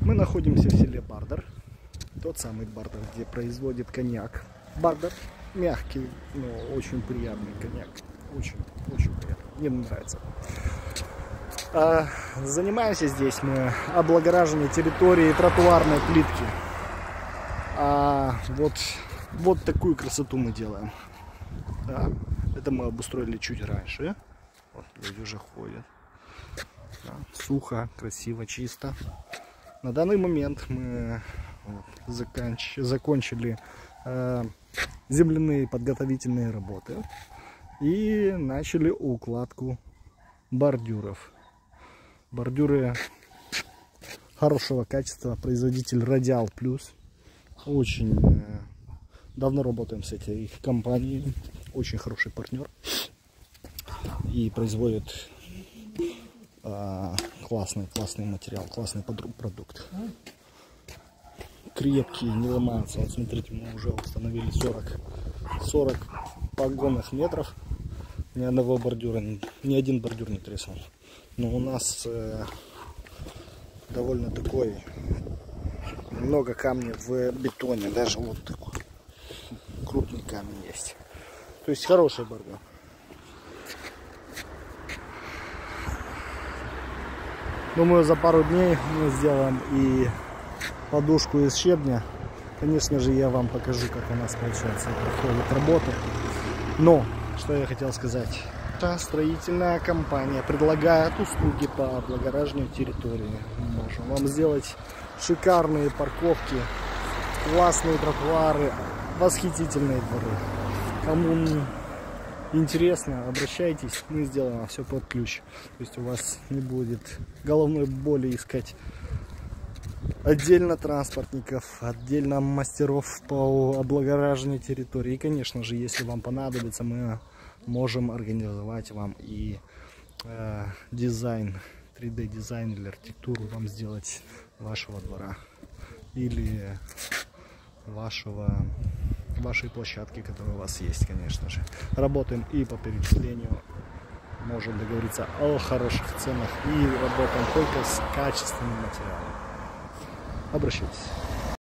Мы находимся в селе Бардер. Тот самый Бардер, где производит коньяк. Бардер мягкий, но очень приятный коньяк. Очень приятный. Мне нравится. Занимаемся здесь мы облагораживанием территории тротуарной плитки. Вот такую красоту мы делаем. Да, это мы обустроили чуть раньше. Вот люди уже ходят. Да, сухо, красиво, чисто. На данный момент мы закончили земляные подготовительные работы и начали укладку бордюров. Бордюры хорошего качества, производитель Радиал Плюс. Очень давно работаем с этой компанией, очень хороший партнер и производит классный материал, классный продукт. Крепкие, не ломаются. Вот смотрите, мы уже установили 40 погонных метров. Ни одного бордюра, ни один бордюр не треснул. Но у нас довольно такой много камня в бетоне, даже вот такой крупный камень есть. То есть хороший бордюр. Думаю, за пару дней мы сделаем и подушку из щебня. Конечно же, я вам покажу, как у нас получается проходит работа. Но, что я хотел сказать. Та строительная компания предлагает услуги по облагораживанию территории. Мы можем вам сделать шикарные парковки, классные тротуары, восхитительные дворы. Кому интересно, обращайтесь, мы сделаем все под ключ. То есть у вас не будет головной боли искать отдельно транспортников, отдельно мастеров по облагораживанию территории. И, конечно же, если вам понадобится, мы можем организовать вам и дизайн, 3D дизайн или архитектуру вам сделать вашего двора или вашей площадки, которая у вас есть, конечно же. Работаем и по перечислению, можем договориться о хороших ценах и работаем только с качественным материалом. Обращайтесь.